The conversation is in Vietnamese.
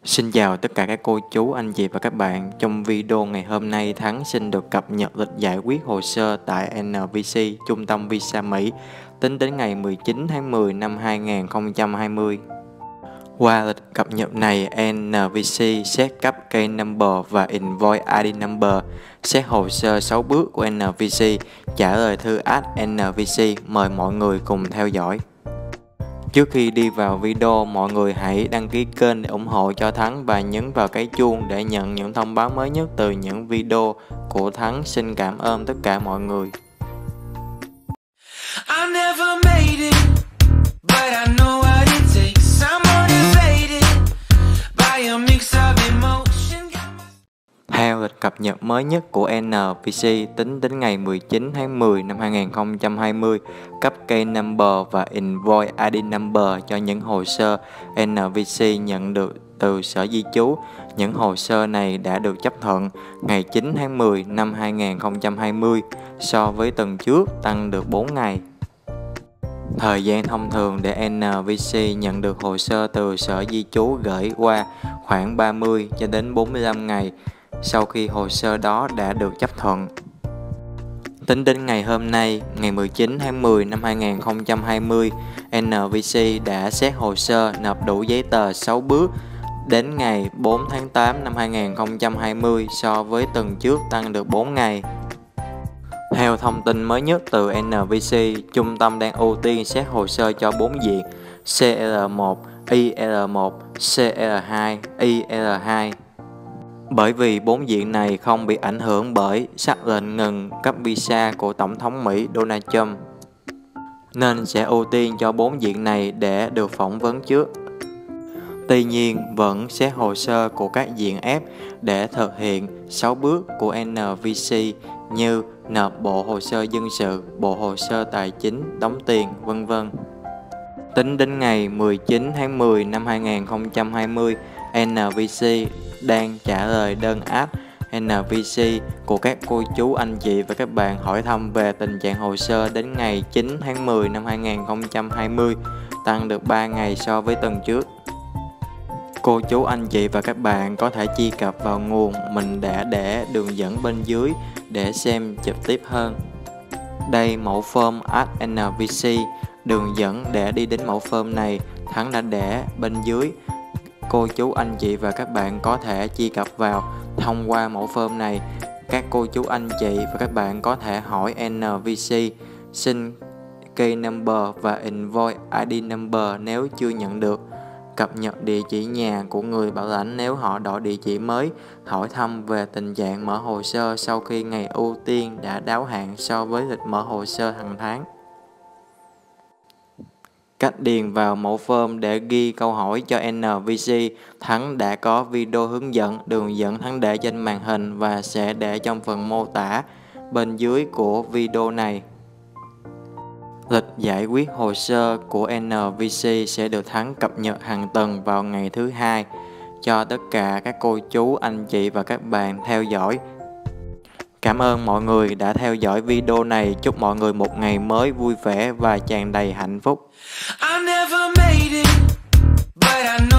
Xin chào tất cả các cô chú, anh chị và các bạn. Trong video ngày hôm nay, Thắng xin được cập nhật lịch giải quyết hồ sơ tại NVC, Trung tâm Visa Mỹ, tính đến ngày 19 tháng 10 năm 2020. Qua lịch cập nhật này, NVC xét cấp case number và invoice ID number, xét hồ sơ 6 bước của NVC, trả lời thư add NVC. Mời mọi người cùng theo dõi. Trước khi đi vào video, mọi người hãy đăng ký kênh để ủng hộ cho Thắng và nhấn vào cái chuông để nhận những thông báo mới nhất từ những video của Thắng. Xin cảm ơn tất cả mọi người. Theo lịch cập nhật mới nhất của NVC tính đến ngày 19 tháng 10 năm 2020, cấp case number và invoice ID number cho những hồ sơ NVC nhận được từ Sở Di trú. Những hồ sơ này đã được chấp thuận ngày 9 tháng 10 năm 2020, so với tuần trước tăng được 4 ngày. Thời gian thông thường để NVC nhận được hồ sơ từ Sở Di trú gửi qua khoảng 30 cho đến 45 ngày sau khi hồ sơ đó đã được chấp thuận. Tính đến ngày hôm nay, ngày 19 tháng 10 năm 2020, NVC đã xét hồ sơ nộp đủ giấy tờ 6 bước đến ngày 4 tháng 8 năm 2020, so với tuần trước tăng được 4 ngày. Theo thông tin mới nhất từ NVC, trung tâm đang ưu tiên xét hồ sơ cho 4 diện CR1, IR1, CR2, IR2. Bởi vì 4 diện này không bị ảnh hưởng bởi sắc lệnh ngừng cấp visa của Tổng thống Mỹ Donald Trump, nên sẽ ưu tiên cho 4 diện này để được phỏng vấn trước. Tuy nhiên, vẫn xét hồ sơ của các diện F để thực hiện 6 bước của NVC như nộp bộ hồ sơ dân sự, bộ hồ sơ tài chính, đóng tiền, vân vân. Tính đến ngày 19 tháng 10 năm 2020, NVC đang trả lời đơn add NVC của các cô chú, anh chị và các bạn hỏi thăm về tình trạng hồ sơ đến ngày 9 tháng 10 năm 2020, tăng được 3 ngày so với tuần trước. Cô chú, anh chị và các bạn có thể truy cập vào nguồn mình đã để đường dẫn bên dưới để xem trực tiếp hơn. Đây mẫu form add NVC, đường dẫn để đi đến mẫu form này Thắng đã để bên dưới. Cô chú, anh chị và các bạn có thể truy cập vào. Thông qua mẫu form này, các cô chú, anh chị và các bạn có thể hỏi NVC xin case number và invoice ID number nếu chưa nhận được, cập nhật địa chỉ nhà của người bảo lãnh nếu họ đổi địa chỉ mới, hỏi thăm về tình trạng mở hồ sơ sau khi ngày ưu tiên đã đáo hạn so với lịch mở hồ sơ hàng tháng. Cách điền vào mẫu form để ghi câu hỏi cho NVC, Thắng đã có video hướng dẫn, đường dẫn Thắng để trên màn hình và sẽ để trong phần mô tả bên dưới của video này. Lịch giải quyết hồ sơ của NVC sẽ được Thắng cập nhật hàng tuần vào ngày thứ Hai cho tất cả các cô chú, anh chị và các bạn theo dõi. Cảm ơn mọi người đã theo dõi video này. Chúc mọi người một ngày mới vui vẻ và tràn đầy hạnh phúc.